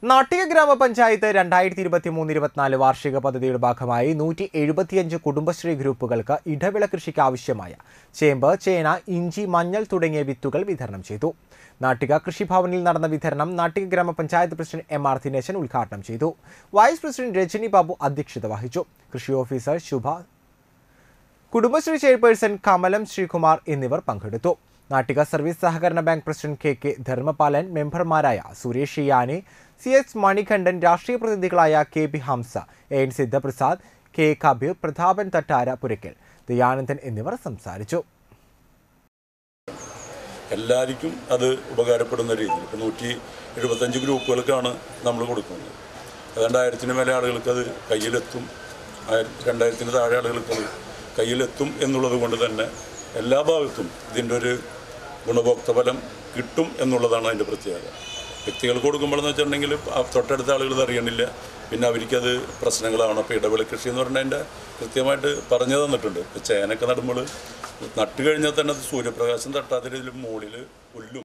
നാട്ടിക ഗ്രാമപഞ്ചായത്ത് 2023-24 വാർഷിക പദ്ധതിയുടെ ഭാഗമായി 175 കുടുംബശ്രീ ഗ്രൂപ്പുകൾക്ക് ഇടവിള കൃഷിക്ക് ആവശ്യമായ ചേമ്പ്, ചേന, ഇഞ്ചി, മഞ്ഞൾ തുടങ്ങിയ വിത്തുകൾ വിതരണം ചെയ്തു. നാട്ടിക കൃഷിഭവനിൽ നടന്ന വിതരണം നാട്ടിക ഗ്രാമപഞ്ചായത്ത് പ്രസിഡന്റ് എം.ആർ. ദിനേശൻ ഉദ്ഘാടനം ചെയ്തു. വൈസ് പ്രസിഡന്റ് രജനി ബാബു അധ്യക്ഷത വഹിച്ചു. കൃഷി ഓഫീസർ ശുഭ, കുടുംബശ്രീ ചെയർപേഴ്സൺ കമലം ശ്രീകുമാർ എന്നിവർ പങ്കെടുത്തു. നാട്ടിക സർവീസ് സഹകരണ ബാങ്ക് പ്രസിഡന്റ് കെ ധർമ്മപാലൻ, മെമ്പർമാരായ സുരേഷ് യാനി, CS മണികണ്ഠൻ, രാഷ്ട്രീയ പ്രതിനിധികളായ KP Hamza, AN Sidhaprasad, K Kabir, Prathapan തട്ടാര പുരയ്ക്കൽ, ദയാനന്ദൻ എന്നിവർ സംസാരിച്ചു. എല്ലാവർക്കും അത് ഉപകാരപ്പെടുന്ന രീതിയിൽ ഇപ്പോൾ 175 ഗ്രൂപ്പുകൾക്കാണ് നമ്മൾ കൊടുക്കുന്നത്. ഏതാണ്ട് 1000-ന് മേലെ ആളുകൾക്ക് അത് കയ്യിലെത്തും. 2000-ന് താഴെ ആളുകൾക്ക് അത് കയ്യിലെത്തും എന്നുള്ളത് കൊണ്ട് തന്നെ എല്ലാ ഭാഗത്തും ഇതിൻ്റെ ഒരു ഗുണഭോക്തഫലം കിട്ടും എന്നുള്ളതാണ് അതിൻ്റെ പ്രത്യേകത. വ്യക്തികൾക്ക് കൊടുക്കുമ്പോഴെന്ന് വെച്ചിട്ടുണ്ടെങ്കിൽ തൊട്ടടുത്ത ആളുകൾ ഇത് അറിയണില്ല, പിന്നെ അവർക്കത് പ്രശ്നങ്ങളാണ്. അപ്പോൾ ഇടവിള കൃഷി എന്ന് പറഞ്ഞാൽ അതിൻ്റെ കൃത്യമായിട്ട് പറഞ്ഞു തന്നിട്ടുണ്ട്. ഇപ്പോൾ ചേനയൊക്കെ നടുമ്പോൾ നട്ട് കഴിഞ്ഞാൽ തന്നെ അത് സൂര്യപ്രകാശം തട്ടാത്ത രീതിയിൽ മുകളിൽ പുല്ലും